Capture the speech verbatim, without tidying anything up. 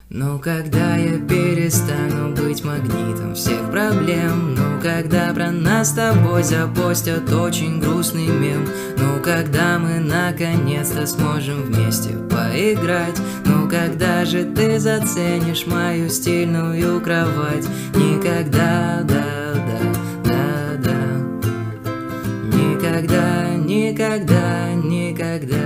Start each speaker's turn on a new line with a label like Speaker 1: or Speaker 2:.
Speaker 1: Ну, когда я перестану быть магнитом всех проблем. Ну, когда про нас с тобой запостят очень грустный мем. Ну, когда мы наконец-то сможем вместе поиграть. Ну, когда же ты заценишь мою стильную кровать? Никогда, да, да, да, да. Никогда, никогда, никогда.